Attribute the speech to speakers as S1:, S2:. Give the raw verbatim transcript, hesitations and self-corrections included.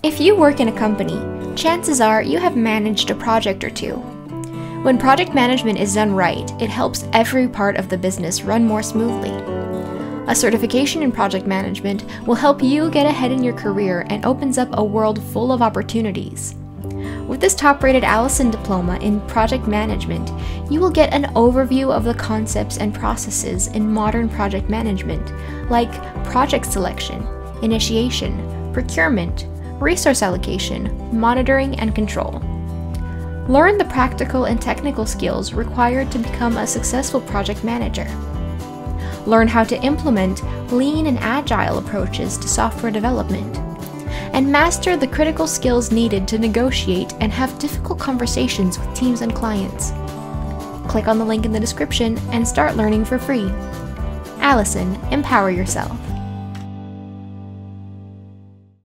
S1: If you work in a company, chances are you have managed a project or two. When project management is done right, it helps every part of the business run more smoothly. A certification in project management will help you get ahead in your career and opens up a world full of opportunities. With this top-rated Alison diploma in project management, you will get an overview of the concepts and processes in modern project management, like project selection, initiation, procurement, resource allocation, monitoring, and control. Learn the practical and technical skills required to become a successful project manager. Learn how to implement lean and agile approaches to software development. And master the critical skills needed to negotiate and have difficult conversations with teams and clients. Click on the link in the description and start learning for free. Alison, empower yourself.